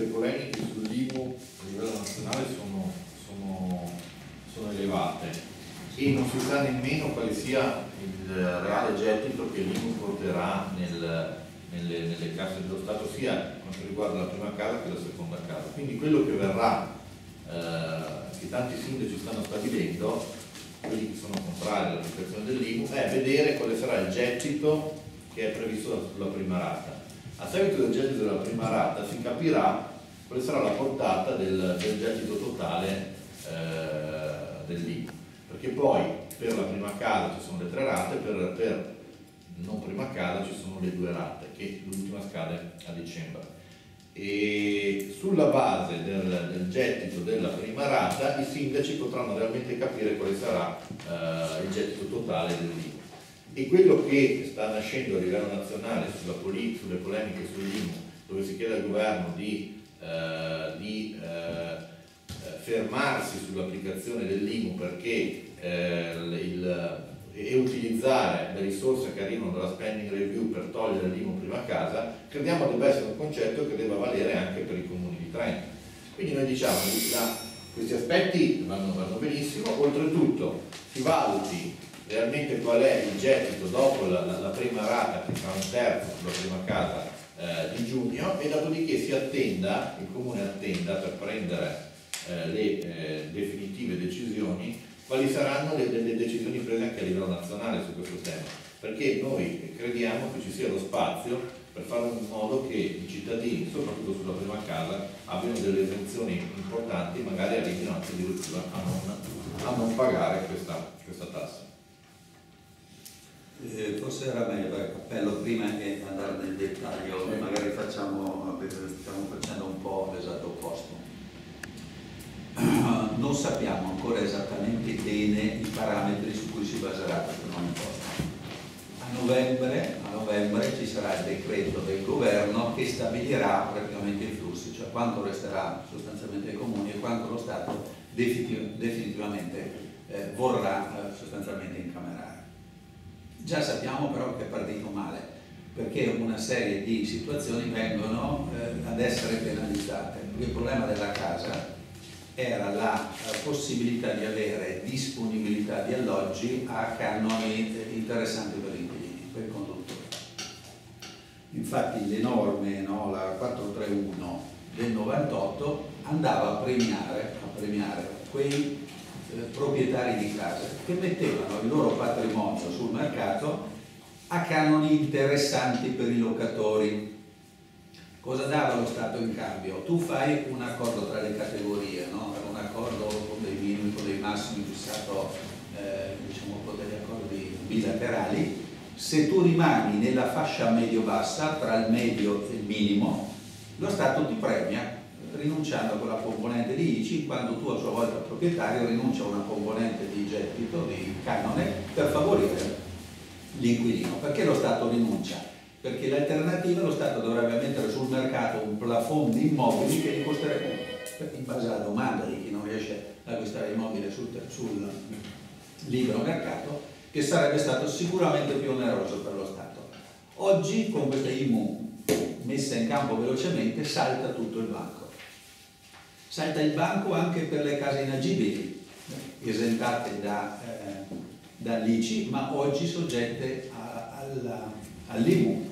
le polemiche sull'IMU a livello nazionale sono elevate e non si sa nemmeno quale sia il reale gettito che l'IMU porterà nelle casse dello Stato, sia quanto riguarda la prima casa che la seconda casa. Quindi quello che verrà, che tanti sindaci stanno stabilendo, quelli che sono contrari all'applicazione dell'IMU, è vedere quale sarà il gettito che è previsto sulla prima rata. A seguito del gettito della prima rata si capirà quale sarà la portata del gettito totale dell'IMU, perché poi per la prima casa ci sono le 3 rate, per non prima casa ci sono le 2 rate, che l'ultima scade a dicembre. E sulla base del gettito della prima rata i sindaci potranno realmente capire quale sarà il gettito totale dell'IMU. E quello che sta nascendo a livello nazionale sulle polemiche sull'IMU, dove si chiede al governo di fermarsi sull'applicazione dell'IMU perché e utilizzare le risorse che arrivano dalla spending review per togliere l'IMU prima casa, crediamo debba essere un concetto che debba valere anche per i comuni di Trento. Quindi noi diciamo che questi aspetti vanno benissimo, oltretutto si valuti realmente qual è il gettito dopo la prima rata, che sarà un terzo sulla prima casa di giugno, e dopodiché il comune attenda per prendere le definitive decisioni quali saranno le decisioni prese anche a livello nazionale su questo tema, perché noi crediamo che ci sia lo spazio per fare in modo che i cittadini, soprattutto sulla prima casa, abbiano delle esenzioni importanti, magari arrivino anche addirittura a non pagare questa tassa. Forse era meglio fare cappello prima che andare nel dettaglio, magari stiamo facendo un po' l'esatto opposto. Non sappiamo ancora esattamente bene i parametri su cui si baserà questa nuova imposta. A novembre ci sarà il decreto del governo che stabilirà praticamente i flussi, cioè quanto resterà sostanzialmente ai comuni e quanto lo Stato definitivamente vorrà sostanzialmente incamerare. Già sappiamo però che è partito male, perché una serie di situazioni vengono ad essere penalizzate. Il problema della casa era la possibilità di avere disponibilità di alloggi a canoni interessanti per gli inquilini, per i conduttori. Infatti le norme, no, la 431 del 98 andava a premiare quei proprietari di case che mettevano il loro patrimonio sul mercato a canoni interessanti per i locatori. Cosa dava lo Stato in cambio? Tu fai un accordo tra le categorie, no? Un accordo con dei minimi, con dei massimi fissato, diciamo con degli accordi bilaterali. Se tu rimani nella fascia medio-bassa, tra il medio e il minimo, lo Stato ti premia rinunciando a quella componente di ICI, quando tu a sua volta proprietario rinuncia a una componente di gettito, di canone, per favorire l'inquilino. Perché lo Stato rinuncia? Perché l'alternativa, lo Stato dovrebbe mettere sul mercato un plafond di immobili che gli costerebbe, in base alla domanda di chi non riesce ad acquistare immobile sul libero mercato, che sarebbe stato sicuramente più oneroso per lo Stato. Oggi con questa IMU messa in campo velocemente salta tutto il banco. Salta il banco anche per le case inagibili, esentate dall'ICI, ma oggi soggette all'IMU.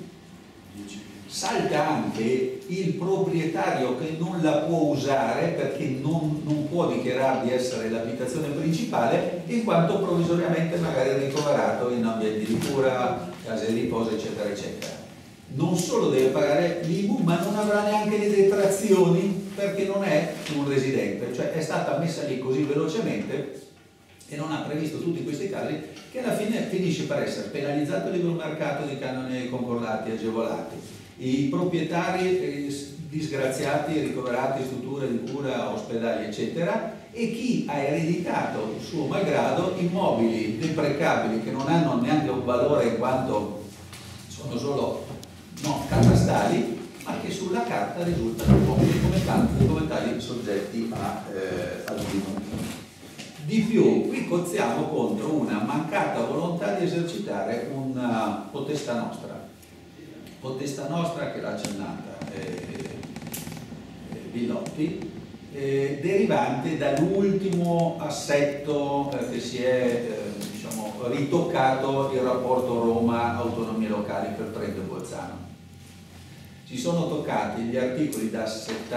Salta anche il proprietario che non la può usare perché non può dichiarare di essere l'abitazione principale, in quanto provvisoriamente magari ricoverato in ambienti di cura, case di riposo, eccetera, eccetera. Non solo deve pagare l'IMU, ma non avrà neanche le detrazioni perché non è un residente, cioè è stata messa lì così velocemente e non ha previsto tutti questi casi che alla fine finisce per essere penalizzato il libero mercato di canoni concordati agevolati, i proprietari disgraziati, ricoverati in strutture di cura, ospedali eccetera, e chi ha ereditato suo malgrado immobili deprecabili che non hanno neanche un valore in quanto sono solo catastali, ma che sulla carta risultano immobili come tali soggetti all'IMU. Di più, qui cozziamo contro una mancata volontà di esercitare una potestà nostra che l'ha accennata Billotti, derivante dall'ultimo assetto che si è diciamo, ritoccato il rapporto Roma-autonomie locali per Trento e Bolzano. Si sono toccati gli articoli da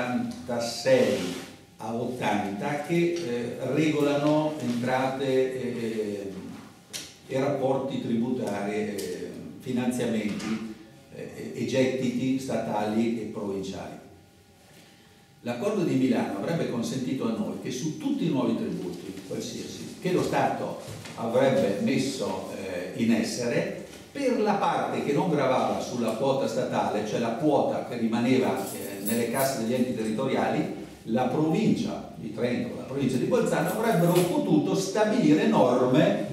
76 a 80 che regolano entrate e rapporti tributari, finanziamenti e gettiti statali e provinciali. L'accordo di Milano avrebbe consentito a noi che su tutti i nuovi tributi, qualsiasi, che lo Stato avrebbe messo in essere, per la parte che non gravava sulla quota statale, cioè la quota che rimaneva nelle casse degli enti territoriali, la provincia di Trento, la provincia di Bolzano avrebbero potuto stabilire norme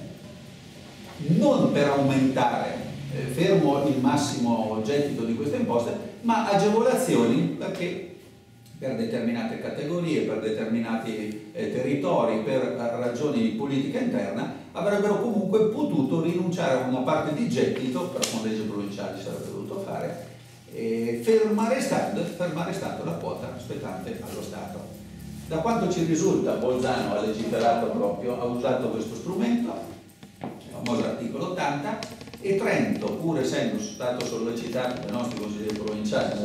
non per aumentare, fermo il massimo gettito di queste imposte, ma agevolazioni perché per determinate categorie, per determinati territori, per ragioni di politica interna, avrebbero comunque potuto rinunciare a una parte di gettito, per con legge provinciale sarebbe dovuto fare, ferma restando la quota spettante allo Stato. Da quanto ci risulta, Bolzano ha legiferato proprio, ha usato questo strumento, il famoso articolo 80, e Trento, pur essendo stato sollecitato dai nostri consiglieri provinciali,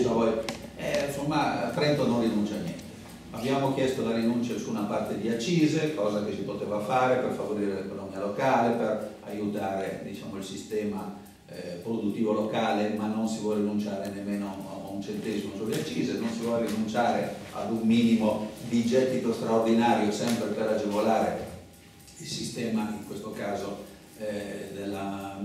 insomma Trento non rinuncia a niente. Abbiamo chiesto la rinuncia su una parte di accise, cosa che si poteva fare per favorire l'economia locale, per aiutare diciamo, il sistema produttivo locale, ma non si vuole rinunciare nemmeno a un centesimo sulle accise, non si vuole rinunciare ad un minimo di gettito straordinario sempre per agevolare il sistema, in questo caso della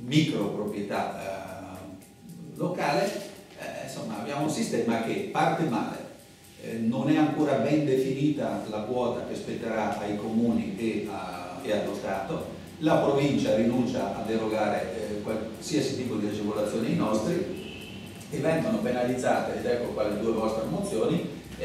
microproprietà locale. Insomma abbiamo un sistema che parte male, non è ancora ben definita la quota che spetterà ai comuni e allo Stato, la provincia rinuncia a derogare qualsiasi tipo di agevolazione ai nostri e vengono penalizzate, ed ecco qua le due vostre mozioni,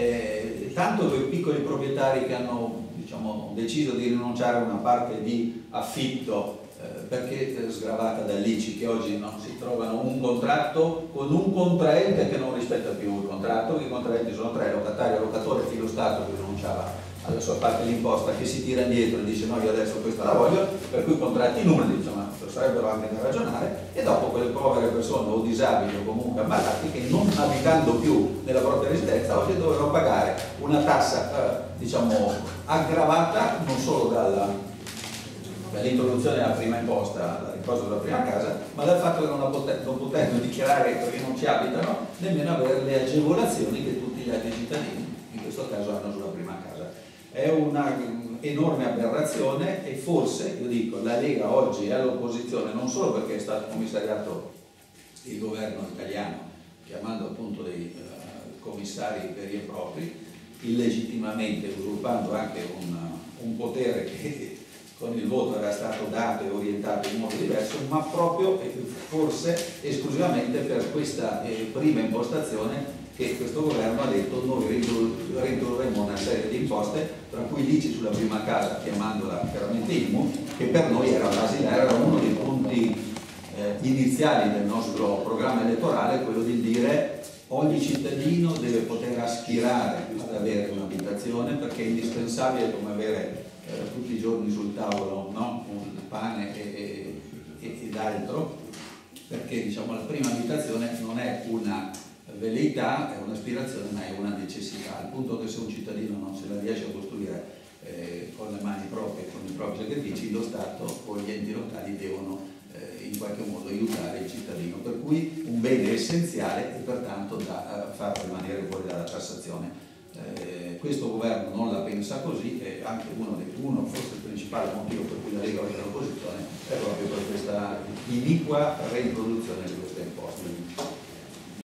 tanto quei piccoli proprietari che hanno diciamo, deciso di rinunciare a una parte di affitto perché sgravata dall'ICI, che oggi non si trovano un contratto con un contraente che non rispetta più il contratto, i contraenti sono tre, locatario, locatore e lo Stato che rinunciava alla sua parte di imposta, che si tira indietro e dice no, io adesso questa la voglio, per cui contratti nulli, insomma, sarebbero anche da ragionare, e dopo quelle povere persone o disabili o comunque ammalati che non abitando più nella propria residenza oggi dovevano pagare una tassa diciamo aggravata non solo dall'introduzione della prima imposta, la imposta della prima casa, ma dal fatto che non potendo dichiarare perché non ci abitano nemmeno avere le agevolazioni che tutti gli altri cittadini in questo caso hanno sulla prima casa. È una enorme aberrazione e forse, io dico, la Lega oggi è all'opposizione non solo perché è stato commissariato il governo italiano chiamando appunto dei commissari veri e propri, illegittimamente usurpando anche un potere che con il voto era stato dato e orientato in modo diverso, ma proprio forse esclusivamente per questa prima impostazione che questo governo ha detto noi reintrodurremo una serie di imposte, tra cui l'ICI sulla prima casa, chiamandola chiaramente IMU, che per noi era basilare, era uno dei punti iniziali del nostro programma elettorale, quello di dire ogni cittadino deve poter aspirare ad avere un'abitazione perché è indispensabile come avere tutti i giorni sul tavolo no? Un pane ed altro, perché diciamo la prima abitazione non è una velleità, è un'aspirazione, ma è una necessità, al punto che se un cittadino non se la riesce a costruire con le mani proprie, con i propri sacrifici, lo Stato o gli enti locali devono in qualche modo aiutare il cittadino, per cui un bene essenziale e pertanto da far rimanere fuori dalla tassazione. Questo governo non la pensa così e anche uno forse il principale motivo per cui la Lega oggi è all'opposizione è proprio per questa iniqua reintroduzione di questo.